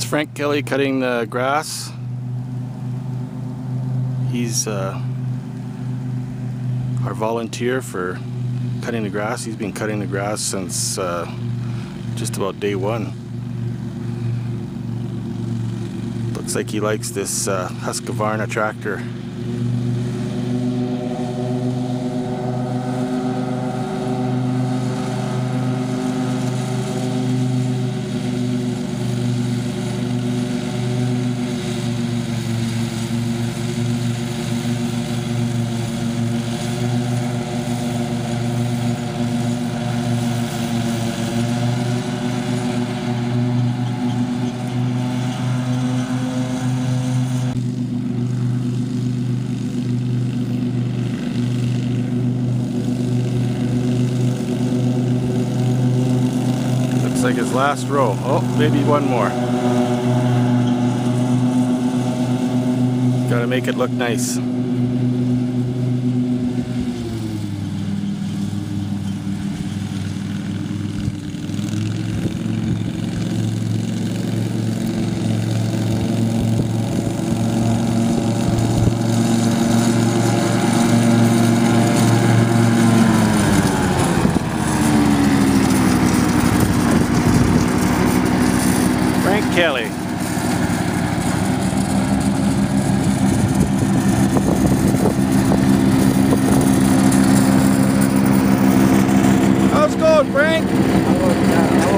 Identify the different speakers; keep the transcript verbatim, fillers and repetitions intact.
Speaker 1: It's Frank Kelly cutting the grass. He's uh, our volunteer for cutting the grass. He's been cutting the grass since uh, just about day one. Looks like he likes this uh, Husqvarna tractor. Like his last row. Oh, maybe one more. Gotta make it look nice. Frank Kelly. How's it going, Frank?